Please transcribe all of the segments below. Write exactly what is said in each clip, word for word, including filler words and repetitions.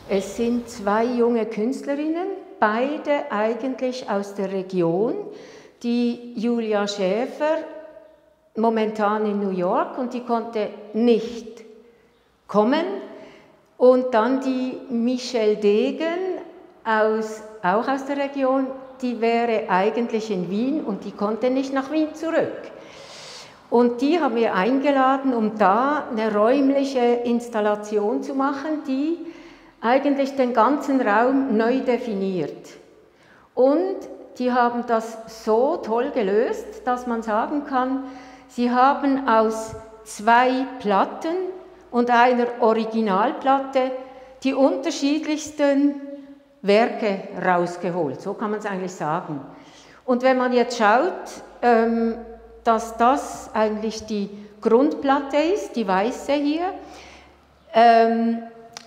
Es sind zwei junge Künstlerinnen, beide eigentlich aus der Region. Die Julia Schäfer, momentan in New York, und die konnte nicht kommen. Und dann die Michelle Degen, aus, auch aus der Region, die wäre eigentlich in Wien und die konnte nicht nach Wien zurück. Und die haben wir eingeladen, um da eine räumliche Installation zu machen, die eigentlich den ganzen Raum neu definiert. Und die haben das so toll gelöst, dass man sagen kann, sie haben aus zwei Platten und einer Originalplatte die unterschiedlichsten Werke rausgeholt, so kann man es eigentlich sagen. Und wenn man jetzt schaut, ähm, dass das eigentlich die Grundplatte ist, die weiße hier, ähm,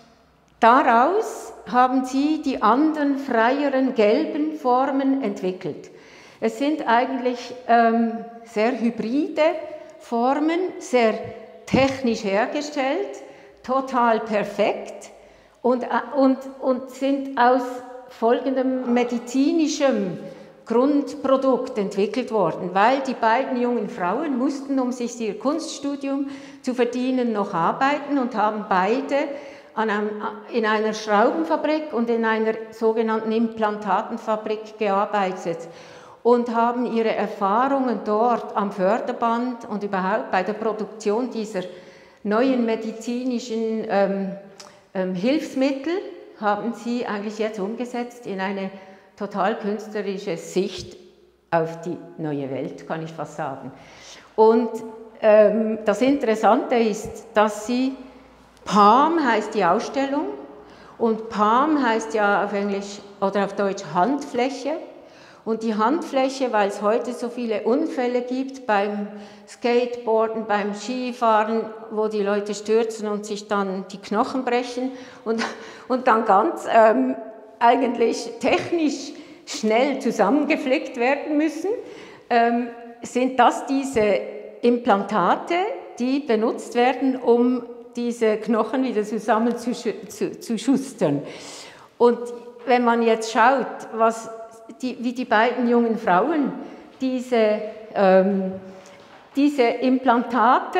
daraus haben sie die anderen freieren gelben Formen entwickelt. Es sind eigentlich ähm, sehr hybride Formen, sehr technisch hergestellt, total perfekt und, und, und sind aus folgendem medizinischem Grundprodukt entwickelt worden, weil die beiden jungen Frauen mussten, um sich ihr Kunststudium zu verdienen, noch arbeiten und haben beide an einem, in einer Schraubenfabrik und in einer sogenannten Implantatenfabrik gearbeitet und haben ihre Erfahrungen dort am Förderband und überhaupt bei der Produktion dieser neuen medizinischen ähm, ähm, Hilfsmittel haben sie eigentlich jetzt umgesetzt in eine total künstlerische Sicht auf die neue Welt, kann ich fast sagen. Und ähm, das Interessante ist, dass sie, Palm heißt die Ausstellung, und Palm heißt ja auf Englisch oder auf Deutsch Handfläche. Und die Handfläche, weil es heute so viele Unfälle gibt beim Skateboarden, beim Skifahren, wo die Leute stürzen und sich dann die Knochen brechen und, und dann ganz ähm, eigentlich technisch schnell zusammengeflickt werden müssen, ähm, sind das diese Implantate, die benutzt werden, um diese Knochen wieder zusammen zu, zu, zu schustern. Und wenn man jetzt schaut, was die, wie die beiden jungen Frauen diese, ähm, diese Implantate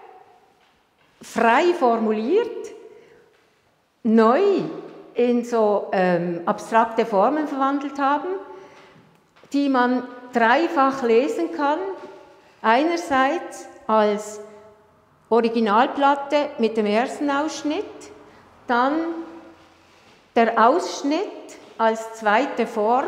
frei formuliert, neu in so ähm, abstrakte Formen verwandelt haben, die man dreifach lesen kann. Einerseits als Originalplatte mit dem ersten Ausschnitt, dann der Ausschnitt als zweite Form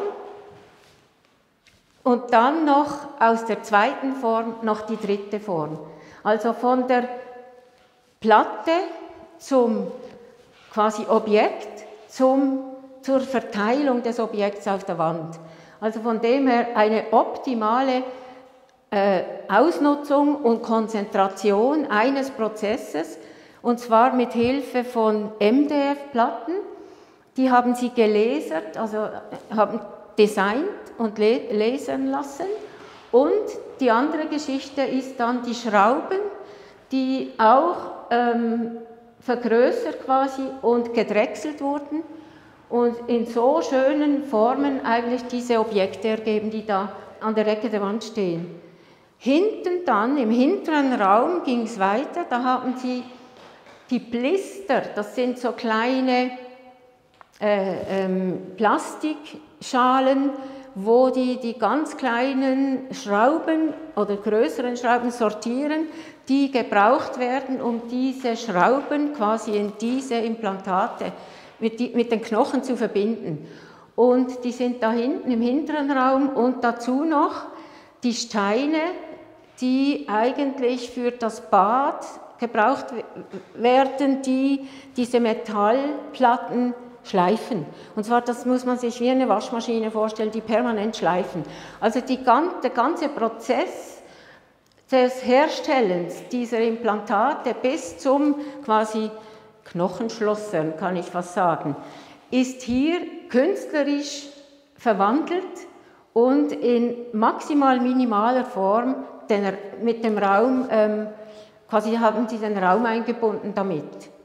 und dann noch aus der zweiten Form noch die dritte Form. Also von der Platte zum quasi Objekt, zum, zur Verteilung des Objekts auf der Wand. Also von dem her eine optimale äh, Ausnutzung und Konzentration eines Prozesses, und zwar mit Hilfe von M D F-Platten. Die haben sie gelasert, also haben designt und lasern lassen. Und die andere Geschichte ist dann die Schrauben, die auch ähm, vergrößert quasi und gedrechselt wurden und in so schönen Formen eigentlich diese Objekte ergeben, die da an der Ecke der Wand stehen. Hinten dann, im hinteren Raum ging es weiter, da haben sie die Blister, das sind so kleine äh, ähm, Plastikschalen, wo die die ganz kleinen Schrauben oder größeren Schrauben sortieren, die gebraucht werden, um diese Schrauben quasi in diese Implantate mit, die, mit den Knochen zu verbinden. Und die sind da hinten im hinteren Raum und dazu noch die Steine, die eigentlich für das Bad gebraucht werden, die diese Metallplatten schleifen. Und zwar, das muss man sich wie eine Waschmaschine vorstellen, die permanent schleifen. Also die, der ganze Prozess des Herstellens dieser Implantate bis zum quasi Knochenschlossern, kann ich fast sagen, ist hier künstlerisch verwandelt und in maximal minimaler Form den, mit dem Raum, ähm, quasi haben sie den Raum eingebunden damit.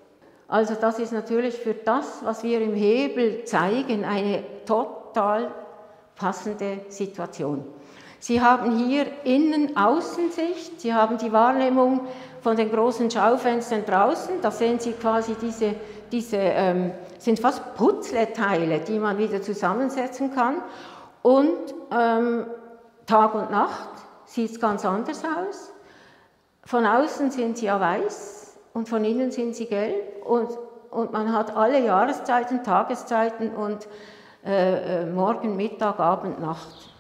Also das ist natürlich für das, was wir im Hebel zeigen, eine total passende Situation. Sie haben hier Innen-Außensicht, Sie haben die Wahrnehmung von den großen Schaufenstern draußen, da sehen Sie quasi diese, diese ähm, sind fast Putzleteile, die man wieder zusammensetzen kann. Und ähm, Tag und Nacht sieht es ganz anders aus. Von außen sind sie ja weiß und von innen sind sie gelb und, und man hat alle Jahreszeiten, Tageszeiten und äh, Morgen, Mittag, Abend, Nacht.